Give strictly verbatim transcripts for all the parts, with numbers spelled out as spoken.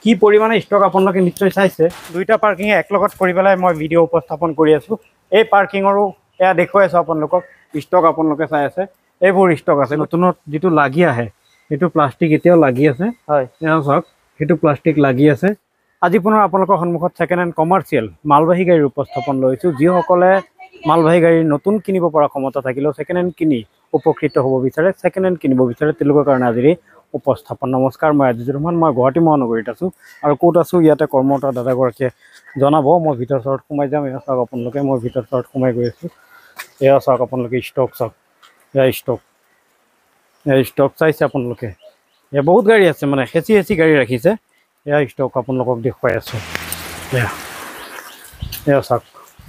কি পৰিমাণে ষ্টক আপোনালোকে নিশ্চয় চাইছে দুইটা পাৰ্কিং একলগত কৰি পেলাই মই ভিডিঅ' উপস্থাপন কৰি আছো এই পাৰ্কিঙৰো এয়া দেখুৱাই আছো আপোনালোকক ষ্টক আপোনালোকে চাই আছে এইবোৰ ষ্টক আছে নতুনত যেটো লাগি আহে এটো প্লাষ্টিক এতিয়াও লাগি আছে হয় এয়া চাওক এটো প্লাষ্টিক লাগি আছে আজি পুনৰ আপোনালোকৰ সন্মুখত সেকেন্ড হ্যান্ড কমাৰ্চিয়েল মালবাহী গাড়ীৰ উপস্থাপন লৈছো যিসকলে মালবাহী গাড়ী নতুন কিনিব পৰা ক্ষমতা থাকিলেও সেকেন্ড হ্যান্ড কিনি উপকৃত হ'ব বিচাৰে সেকেন্ড হ্যান্ড কিনিব বিচাৰে তেওঁলোকৰ কাৰণে আজি উপস্থাপন নমস্কাৰ মই আজিজুৰ ৰহমান মই গুৱাহাটী মহানগৰীত আছো আৰু কোট আছো ইয়াতে কৰ্মৰত দাদাগৰাকীয়ে জনাব মই ভিতৰ চৰত সোমাই যাম এয়া চাওক আপোনালোকে মই ভিতৰ চৰত সোমাই গৈ আছো এয়া চাওক আপোনালোকে ষ্টক চাওক এয়া ষ্টক এয়া ষ্টক চাইছে আপোনালোকে এয়া বহুত গাড়ী আছে মানে হেচি হেচি গাড়ী ৰাখিছে এয়া ষ্টক আপোনালোকক দেখুৱাই আছো এয়া এয়া চাওক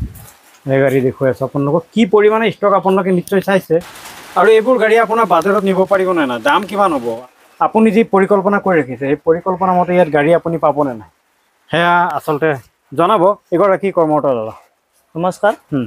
এই গাড়ী দেখুৱাই আছো আপোনালোকক কি পৰিমাণে ষ্টক আপোনালোকে নিশ্চয় চাইছে আৰু এইবোৰ গাড়ী আপোনাৰ বাজাৰত নিব পাৰিব না না দাম কিমান হ'ব আপুনি যি পৰিকল্পনা কৰি ৰাখিছে এই পৰিকল্পনা মতে ইয়াত গাড়ী আপুনি পাব না নাই হেয়া আসলতে জনাব এগৰাকী কৰ্মৰত দাদা নমস্কাৰ হুম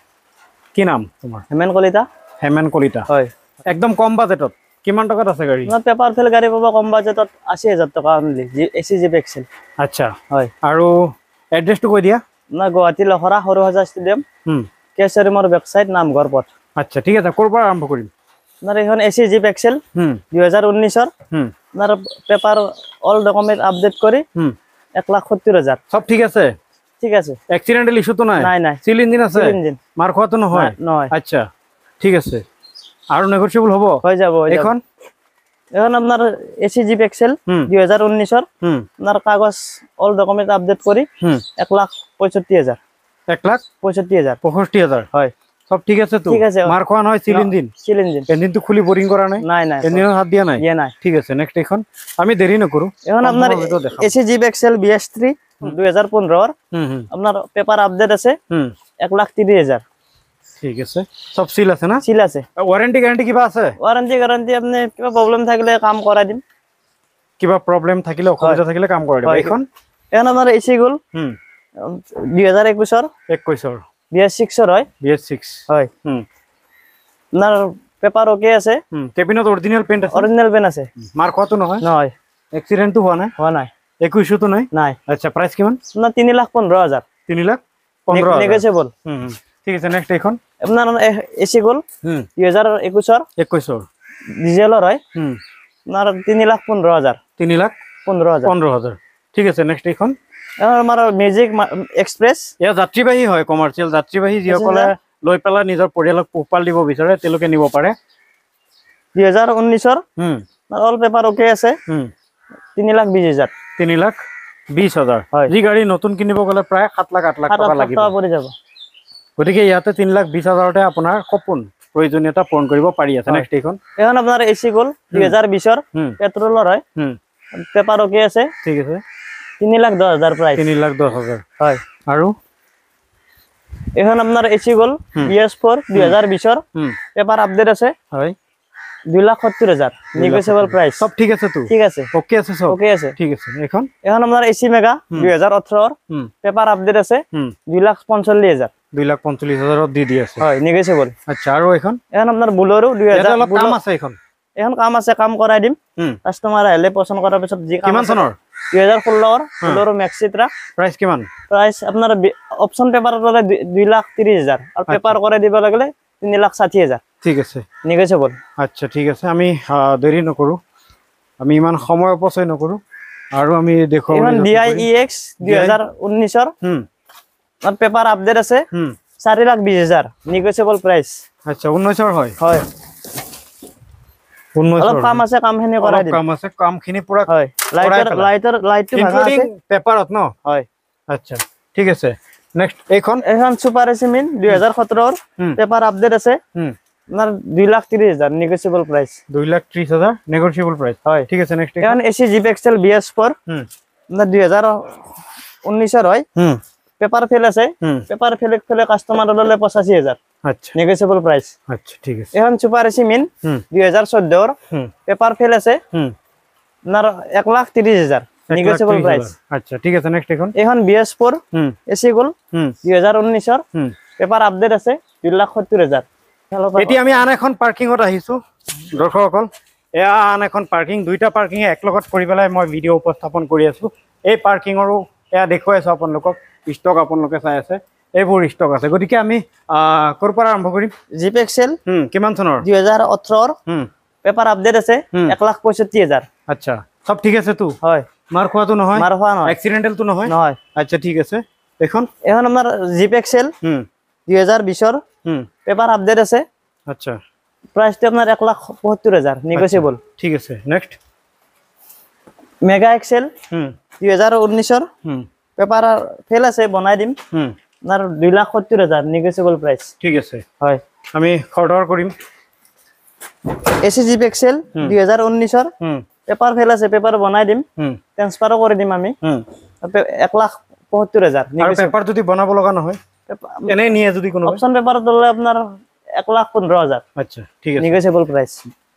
কি নাম তোমাৰ হেমেন কলিতা হেমেন কলিতা হয় একদম কম বাজেটত কিমান টকাত আছে গাড়ী না পেপাৰ ফেল গাড়ী পাব কম বাজেটত আশী হাজাৰ টকা অনলি এসি জি এক্সেল আচ্ছা হয় আৰু এড্ৰেছটো কৈ দিয়া না গুৱাহাটী লখৰা সৰু হাজা ষ্টেডিয়াম হুম কেশৰীমৰ ৱেবসাইট নামঘৰ পথ আচ্ছা ঠিক আছে ক'ৰ পৰা আৰম্ভ কৰিম নাৰ এখন এসি জি এক্সেল হুম দুই হাজাৰ ঊনৈশ ৰ হুম নাৰ পেপাৰ অল ডকুমেন্ট আপডেট কৰি হুম এক লাখ সত্তৰ হাজাৰ সব ঠিক আছে ঠিক আছে এক্সিডেন্টাল ইস্যু তো নাই নাই নাই সিল ইঞ্জিন আছে সিল ইঞ্জিন মার খাওয়া তো নহয় নহয় আচ্ছা ঠিক আছে আৰু নেগোশিয়েবল হ'ব হৈ যাব এখন এখন আপোনাৰ এসি জি এক্সেল দুই হাজাৰ ঊনৈশ ৰ নাৰ কাগজ অল ডকুমেন্ট আপডেট কৰি এক লাখ পঁয়ষষ্ঠি হাজাৰ এক লাখ পঁয়ষষ্ঠি হাজাৰ পঁয়ষষ্ঠি হাজাৰ হয় সব ঠিক আছে তো ঠিক আছে মার খাওয়া নহয় seal engine seal engine engine তো খুলি বোরিং করা নাই নাই নাই ইঞ্জিনৰ হাত দিয়া নাই দিয়া নাই ঠিক আছে নেক্সট এখন আমি দেৰি নকৰো এখন আপোনাৰ Ace G XL B S three দুই হাজাৰ পোন্ধৰ ৰ হুম হুম আপোনাৰ পেপাৰ আপডেট আছে হুম এক লাখ ত্ৰিশ হাজাৰ ঠিক আছে সব সিল আছে না সিল আছে ওয়ারেন্টি গ্যারান্টি কিবা আছে ওয়ারেন্টি গ্যারান্টি আপনি কিবা প্রবলেম থাকিলে কাম কৰাই দিম কিবা প্রবলেম থাকিলে অসুবিধা থাকিলে কাম কৰাই দিব এখন এখন আমাৰ এসি গুল হুম দুই হাজাৰ একৈশ ৰ একৈশ ৰ বি এছ ছিক্স ৰ হয় বি এছ ছিক্স হয় হুম আপোনাৰ পেপাৰ ওকে আছে হুম কেবিনত অৰিজিনাল পেইন্ট আছে অৰিজিনাল পেন আছে মার খাওয়া তো নহয় নহয় এক্সিডেন্টটো হোৱা নাই হোৱা নাই একো ইস্যু তো নাই নাই আচ্ছা প্রাইস কিমান আপোনাৰ তিনি লাখ পোন্ধৰ হাজাৰ তিনি লাখ পনেরো হাজার নেগোশিয়েবল হুম হুম ঠিক আছে নেক্সট এখন আপোনাৰ এসি গুল হুম দুই হাজাৰ একৈশ ৰ একৈশ ৰ ডিজেলৰ হয় হুম আপোনাৰ তিনি লাখ পোন্ধৰ হাজাৰ তিনি লাখ পোন্ধৰ হাজাৰ পনেরো হাজার ঠিক আছে নেক্সট এখন এখন আমাৰ মিউজিক এক্সপ্ৰেছ এয়া যাত্ৰীবাহী হয় কমাৰ্চিয়েল যাত্ৰীবাহী যিসকলে লৈ পেলাই নিজৰ পৰিয়ালক পোহপাল দিব বিচাৰে তেওঁলোকে নিব পাৰে দুই হাজাৰ ঊনৈশ ৰ হুম অল পেপাৰ ওকে আছে হুম তিনি লাখ বিশ হাজাৰ তিনি লাখ বিশ হাজাৰ যি গাড়ী নতুন কিনিব গ'লে প্ৰায় সাত লাখ আঠ লাখ টকা লাগিব পৰি যাব গতিকে ইয়াতে তিনি লাখ বিশ হাজাৰতে আপোনাৰ সপোন প্ৰয়োজনীয়তা পূৰণ কৰিব পাৰি আছে নেক্সট এখন এখন আপোনাৰ এসি গুল দুই হাজাৰ বিশ ৰ পেট্ৰলৰ হয় হুম পেপাৰ ওকে আছে ঠিক আছে তিনি লাখ দহ হাজাৰ প্ৰাইস তিনি লাখ দহ হাজাৰ হয় আৰু এখন আপোনাৰ এসি গুল বি এছ ফ'ৰ দুই হাজাৰ বিশ ৰ পেপাৰ আপডেট আছে হয় দুই লাখ সত্তৰ হাজাৰ নেগোশিয়েবল প্ৰাইস সব ঠিক আছে তো ঠিক আছে ওকে আছে সব ওকে আছে ঠিক আছে এখন এখন আপোনাৰ এসি মেগা দুই হাজাৰ ওঠৰ ৰ পেপাৰ আপডেট আছে দুই লাখ পঞ্চল্লিছ হাজাৰ দুই লাখ পঞ্চল্লিছ হাজাৰত দি দি আছে হয় নেগোশিয়েবল আচ্ছা আৰু এখন এখন আপোনাৰ বুলেৰো দুই হাজাৰ অলপ কাম আছে এখন এখন কাম আছে কাম কৰাই দিম কাস্টমাৰ আহিলে পছন্দ কৰাৰ পিছত যি কাম কিমান চনৰ দুই হাজাৰ ষোল্ল ৰ বুলেৰো মেক্সি ট্ৰাক প্ৰাইস কিমান প্ৰাইস আপোনাৰ অপচন পেপাৰৰ দৰে দুই লাখ ত্ৰিশ হাজাৰ আৰু পেপাৰ কৰাই দিব লাগিলে তিনি লাখ ষাঠি হাজাৰ ঠিক আছে নেগোশিয়েবল আচ্ছা ঠিক আছে আমি দেৰি নকৰো আমি ইমান সময় অপচয় নকৰো আৰু আমি দেখুৱাম এখন ডি আই ই এক্স দুই হাজাৰ ঊনৈশ ৰ হুম আর পেপার আপডেট আছে হুম চাৰি লাখ বিশ হাজাৰ নেগোশিয়েবল প্ৰাইস আচ্ছা ঊনৈশ ৰ হয় হয় ঊনৈশ অলপ কাম আছে কামখিনি কৰাই দিম কাম আছে কামখিনি পুৰা হয় লাইটাৰ লাইটাৰ লাইটটো ভাঙা আছে পেপাৰত ন হয় আচ্ছা ঠিক আছে নেক্সট এইখন এখন সুপাৰ এসিমিন দুই হাজাৰ সোতৰ ৰ পেপাৰ আপডেট আছে হুম আপোনাৰ দুই লাখ ত্ৰিশ হাজাৰ নেগোশিয়েবল প্ৰাইস দুই লাখ ত্ৰিশ হাজাৰ নেগোশিয়েবল প্ৰাইস হয় ঠিক আছে নেক্সট এখন Ace G XL B S four হুম আপোনাৰ দুই হাজাৰ ঊনৈশ ৰ হয় হুম পেপাৰ ফেল আছে পেপাৰ ফেলে ফেলে কাস্টমাৰ ললে পঁচাশী হাজাৰ আচ্ছা নেগোশিয়েবল প্ৰাইস আচ্ছা ঠিক আছে এখন সুপাৰ এসিমিন দুই হাজাৰ চৈধ্য ৰ পেপাৰ ফেল আছে হুম আপোনাৰ এক লাখ ত্ৰিশ হাজাৰ নেগোশিয়েবল প্ৰাইস আচ্ছা ঠিক আছে নেক্সট এখন এখন বি এছ ফ'ৰ হুম এসি গুল হুম দুই হাজাৰ ঊনৈশ ৰ হুম পেপাৰ আপডেট আছে দুই লাখ সত্তৰ হাজাৰ এতিয়া আমি আন এখন পাৰ্কিঙত আহিছো দৰ্শকসকল এয়া আন এখন পাৰ্কিং দুইটা পাৰ্কিং একলগত কৰি পেলাই মই ভিডিঅ' উপস্থাপন কৰি আছো এই পাৰ্কিঙৰো এয়া দেখুৱাই আছো আপোনালোকক ষ্টক আপোনালোকে চাই আছে এইবোৰ ষ্টক আছে গতিকে আমি ক'ৰ পৰা আৰম্ভ কৰিম জিপ এক্সেল হুম কিমান চনৰ দুই হাজাৰ ওঠৰ হুম পেপাৰ আপডেট আছে এক লাখ পঁয়ষষ্ঠি হাজাৰ আচ্ছা সব ঠিক আছে তো হয় মাৰ খোৱাটো নহয় মাৰ খোৱা নহয় এক্সিডেন্টালটো নহয় নহয় আচ্ছা ঠিক আছে এখন এখন আমাৰ জিপ এক্সেল হুম দুই হাজাৰ বিশৰ হুম পেপাৰ আপডেট আছে আচ্ছা প্ৰাইসটো আপোনাৰ এক লাখ পঁয়সত্তৰ হাজাৰ নেগোচিয়েবল ঠিক আছে নেক্সট মেগা এক্সেল হুম দুই হাজাৰ ঊনৈশৰ হুম পেপাৰ ফেল আছে বনাই দিম হুম আপোনাৰ দুই লাখ সত্তৰ হাজাৰ নেগোচিয়েবল প্ৰাইস ঠিক আছে হয় আমি খৰদৰ কৰিম এসি জিপ এক্সেল দুই হাজাৰ ঊনৈশৰ হুম পেপাৰ ফেল আছে পেপাৰ বনাই দিম হুম ট্ৰান্সফাৰো কৰি দিম আমি হুম এক লাখ পঁয়সত্তৰ হাজাৰ আৰু পেপাৰ যদি বনাব লগা নহয় এনে নিয়ে যদি কোনো অপশন পেপাৰ দলে আপোনাৰ এক লাখ পোন্ধৰ হাজাৰ আচ্ছা ঠিক আছে negotiable price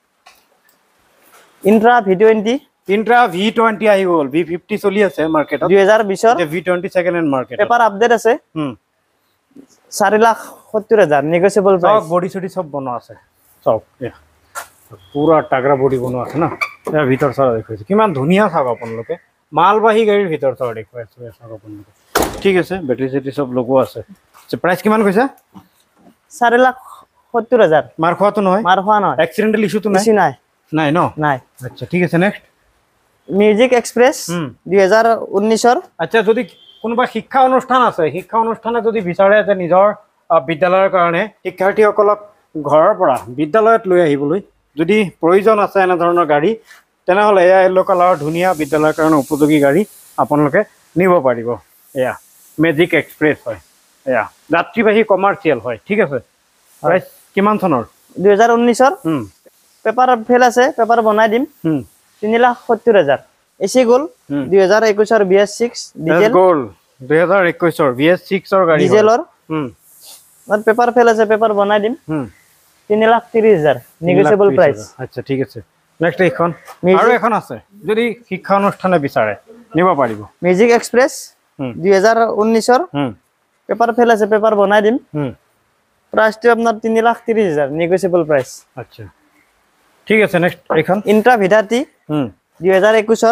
Intra V twenty Intra V twenty আহি গ'ল ভি ফিফটি চলি আছে মাৰ্কেটত দুই হাজাৰ বিশৰ V twenty second hand market paper update আছে হুম চাৰি লাখ সত্তৰ হাজাৰ নেগোচিয়েবল সব প্ৰাইস বডি চডি সব বনোৱা আছে সব পুৰা টাগৰা বডি বনোৱা আছে না ইয়াৰ ভিতৰ চৰা দেখুৱাইছে কিমান ধুনীয়া চাওক আপোনালোকে মালবাহী গাড়ীৰ ভিতৰ চৰা দেখুৱাইছে চাওক আপোনালোকে ঠিক আছে বেটাৰী চেটাৰী সব লগোৱা আছে প্ৰাইস কিমান কৈছা চাৰি লাখ সত্তৰ হাজাৰ মাৰ খোৱাটো নহয় মাৰ খোৱা নহয় এক্সিডেন্টাল ইস্যুটো নাই বেছি নাই নাই ন নাই আচ্ছা ঠিক আছে নেক্সট মিউজিক এক্সপ্ৰেছ দুই হাজাৰ ঊনৈশৰ আচ্ছা যদি কোনোবা শিক্ষা অনুষ্ঠান আছে শিক্ষা অনুষ্ঠানে যদি বিচাৰে যে নিজৰ বিদ্যালয়ৰ কাৰণে শিক্ষাৰ্থীসকলক ঘৰৰ পৰা বিদ্যালয়ত লৈ আহিবলৈ যদি প্ৰয়োজন আছে এনে ধৰণৰ গাড়ী তেনেহ'লে এয়া য়েল্লো কালাৰৰ ধুনীয়া বিদ্যালয়ৰ কাৰণে উপযোগী গাড়ী আপোনালোকে নিব পাৰিব এয়া মেজিক এক্সপ্ৰেছ হয় এয়া যাত্ৰীবাহী কমাৰ্চিয়েল হয় ঠিক আছে প্ৰাইচ কিমান চনৰ দুই হাজাৰ ঊনৈশৰ পেপাৰ ফেল আছে পেপাৰ বনাই দিম তিনি লাখ সত্তৰ হাজাৰ এচি গ'ল দুই হাজাৰ একৈশৰ বি এছ ছিক্স ডিজেল গ'ল দুই হাজাৰ একৈশৰ বি এছ ছিক্সৰ গাড়ী ডিজেলৰ পেপাৰ ফেল আছে পেপাৰ বনাই দিম তিনি লাখ ত্ৰিশ হাজাৰ নেগোচিয়েবল প্ৰাইস আচ্ছা ঠিক আছে নেক্সট এইখন আৰু এখন আছে যদি শিক্ষা অনুষ্ঠানে বিচাৰে নিব পাৰিব মিউজিক এক্সপ্ৰেছ দুই হাজাৰ ঊনৈশৰ পেপাৰ ফেল আছে পেপাৰ বনাই দিম প্ৰাইসটো আপোনাৰ তিনি লাখ ত্ৰিশ হাজাৰ নেগোচিয়েবল প্ৰাইস আচ্ছা ঠিক আছে নেক্সট এইখন ইন্ট্ৰা ভিটাটি দুই হাজাৰ একৈশৰ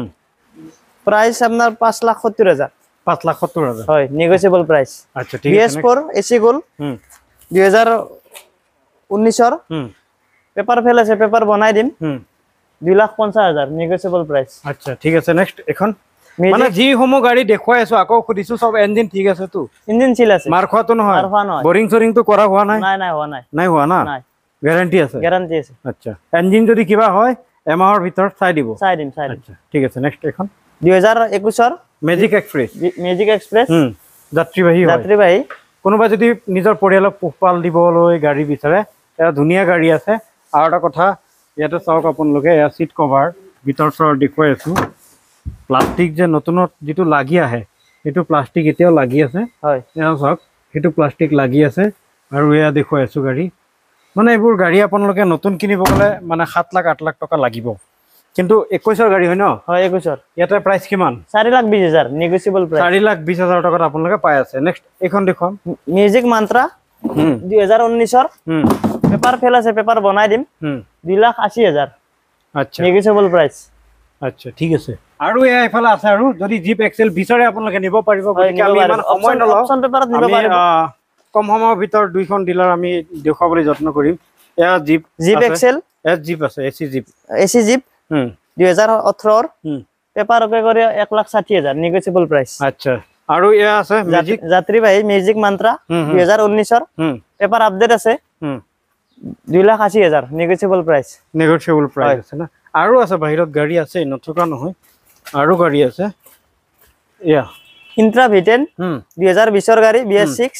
প্ৰাইস আপোনাৰ পাঁচ লাখ সত্তৰ হাজাৰ পাঁচ লাখ সত্তৰ হাজাৰ হয় নেগোচিয়েবল প্ৰাইস আচ্ছা ঠিক বি আছে এছ ফ'ৰ এচি গ'ল দুই হাজাৰ ঊনৈশৰ পেপাৰ ফেল আছে পেপাৰ বনাই দিম দুই লাখ পঞ্চাছ হাজাৰ নেগোচিয়েবল প্ৰাইস আচ্ছা ঠিক আছে নেক্সট এখন মানে যি সমূহ গাড়ী দেখুৱাই আছো আকৌ সুধিছো সব ইঞ্জিন ঠিক আছে তো ইঞ্জিন চিল আছে মাৰ খোৱাটো নহয় মাৰ খোৱা নহয় বৰিং চৰিং তো কৰা হোৱা নাই নাই নাই হোৱা নাই নাই হোৱা না নাই গ্যাৰান্টি আছে গ্যাৰান্টি আছে আচ্ছা ইঞ্জিন যদি কিবা হয় এমাহৰ ভিতৰত চাই দিব চাই দিম চাই দিম আচ্ছা ঠিক আছে নেক্সট এখন দুই হাজাৰ একৈশৰ মেজিক এক্সপ্ৰেছ মিউজিক এক্সপ্ৰেছ যাত্ৰীবাহী হয় যাত্ৰীবাহী কোনোবা যদি নিজৰ পৰিয়ালক পোহপাল দিবলৈ গাড়ী বিচাৰে এটা ধুনীয়া গাড়ী আছে আৰু এটা কথা ইয়াতে চাওক আপোনালোকে এয়া চিট কভাৰ ভিতৰ চৰ দেখুৱাই আছো প্লাষ্টিক যে নতুনত যিটো লাগি আহে সেইটো প্লাষ্টিক এতিয়াও লাগি আছে হয় এয়া চাওক সেইটো প্লাষ্টিক লাগি আছে আৰু এয়া দেখুৱাই আছো গাড়ী মানে এইবোৰ গাড়ী আপোনালোকে নতুন কিনিব গ'লে মানে সাত লাখ আঠ লাখ টকা লাগিব কিন্তু একৈশৰ গাড়ী হয় ন হয় একৈশৰ ইয়াতে প্ৰাইস কিমান চাৰি লাখ বিশ হাজাৰ নেগোচিয়েবল প্ৰাইস চাৰি লাখ বিশ হাজাৰ টকাত আপোনালোকে পাই আছে নেক্সট এইখন দেখুৱাম মিউজিক মন্ত্ৰা দুই হাজাৰ ঊনৈশৰ পেপাৰ ফেল আছে পেপাৰ বনাই দিম দুই লাখ আশী হাজাৰ আচ্ছা নেগোচিয়েবল প্ৰাইস আচ্ছা ঠিক আছে আৰু এয়া এফালে আছে আৰু যদি জিপ এক্সেল বিচাৰে আপোনালোকে নিব পাৰিব গতিকে আমি ইমান সময় নলওঁ অপশন পেপাৰত নিব পাৰিব কম সময়ৰ ভিতৰত দুইখন ডিলাৰ আমি দেখুৱাবলৈ যত্ন কৰিম এয়া Zip Zip XL S Zip আছে এচি জিপ এচি জিপ দুই হাজাৰ ওঠৰৰ পেপাৰ অকে কৰি এক লাখ ষাঠি হাজাৰ নেগোচিয়েবল প্ৰাইস আচ্ছা আৰু এয়া আছে মেজিক যাত্ৰীবাহী মিউজিক মন্ত্ৰা দুই হাজাৰ ঊনৈশৰ পেপাৰ আপডেট আছে দুই লাখ আশী হাজাৰ নেগোচিয়েবল প্ৰাইস নেগোচিয়েবল প্ৰাইস আছে না আৰু আছে বাহিৰত গাড়ী আছে নথকা নহয় আৰু গাড়ী আছে এয়া ইন্ট্ৰা ভিটেন দুই হাজাৰ বিশৰ গাড়ী B S six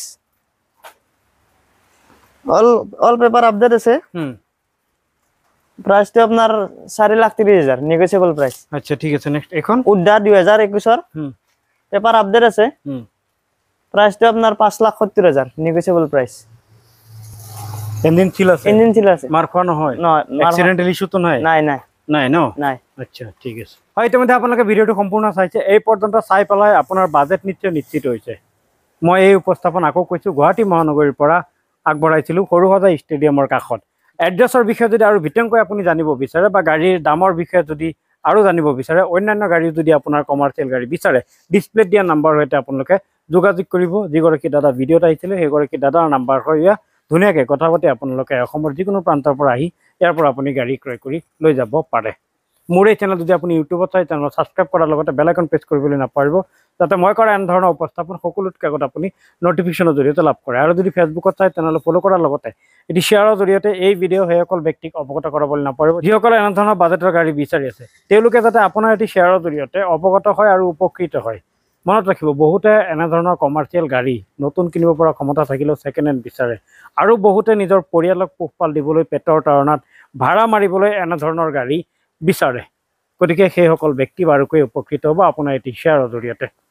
all all paper update আছে প্ৰাইসটো আপোনাৰ চাৰি লাখ ত্ৰিশ হাজাৰ নেগোচিয়েবল প্ৰাইস আচ্ছা ঠিক আছে নেক্সট এখন উড্ডা দুই হাজাৰ একৈশৰ পেপাৰ আপডেট আছে প্ৰাইসটো আপোনাৰ পাঁচ লাখ সত্তৰ হাজাৰ নেগোচিয়েবল প্ৰাইস ইঞ্জিন চিল আছে ইঞ্জিন চিল আছে মাৰ খোৱা নহয় নহয় এক্সিডেন্টাল ইস্যুটো নাই নাই নাই নাই ন নাই আচ্ছা ঠিক আছে হয় ইতিমধ্যে আপোনালোকে ভিডিঅ'টো সম্পূৰ্ণ চাইছে এই পৰ্যন্ত চাই পেলাই আপোনাৰ বাজেট নিশ্চয় নিশ্চিত হৈছে মই এই উপস্থাপন আকৌ কৈছোঁ গুৱাহাটী মহানগৰীৰ পৰা আগবঢ়াইছিলোঁ সৰুসজাই ষ্টেডিয়ামৰ কাষত এড্ৰেছৰ বিষয়ে যদি আৰু বিতংকৈ আপুনি জানিব বিচাৰে বা গাড়ীৰ দামৰ বিষয়ে যদি আৰু জানিব বিচাৰে অন্যান্য গাড়ী যদি আপোনাৰ কমাৰ্চিয়েল গাড়ী বিচাৰে ডিসপ্লেত দিয়া নাম্বাৰ সৈতে আপোনালোকে যোগাযোগ কৰিব যিগৰাকী দাদা ভিডিঅ'ত আহিছিলে সেইগৰাকী দাদাৰ নাম্বাৰ হয় ধুনীয়াকৈ কথা পাতি আপোনালোকে অসমৰ যিকোনো প্ৰান্তৰ পৰা আহি ইয়াৰ পৰা আপুনি গাড়ী ক্ৰয় কৰি লৈ যাব পাৰে মোৰ এই চেনেল যদি আপুনি ইউটিউবত চাই চেনেল সাবস্ক্ৰাইব কৰাৰ লগতে বেল আইকন প্ৰেছ কৰিবলৈ নাপাহৰিব যাতে মই কৰা এনে ধৰণৰ উপস্থাপন সকলোতকৈ আগত আপুনি নটিফিকেশ্যনৰ জৰিয়তে লাভ কৰে আৰু যদি ফেচবুকত চাই চেনেল ফ'ল' কৰাৰ লগতে এটি শ্বেয়াৰৰ জৰিয়তে এই ভিডিঅ' সেইসকল ব্যক্তিক অৱগত কৰাবলৈ নাপাহৰিব যিসকলে এনে ধৰণৰ বাজেটৰ গাড়ী বিচাৰি আছে তেওঁলোকে যাতে আপোনাৰ এটি শ্বেয়াৰৰ জৰিয়তে অৱগত হয় আৰু উপকৃত হয় মনত ৰাখিব বহুতে এনে ধৰণৰ কমাৰ্চিয়েল গাড়ী নতুন কিনিব পৰা ক্ষমতা থাকিলেও ছেকেণ্ড হেণ্ড বিচাৰে আৰু বহুতে নিজৰ পৰিয়ালক পোহপাল দিবলৈ পেটৰ তাৰণাত ভাড়া মাৰিবলৈ এনে ধৰণৰ গাড়ী বিচাৰে গতিকে সেইসকল ব্যক্তি বাৰুকৈ উপকৃত হ'ব আপোনাৰ এটি শ্বেয়াৰৰ জৰিয়তে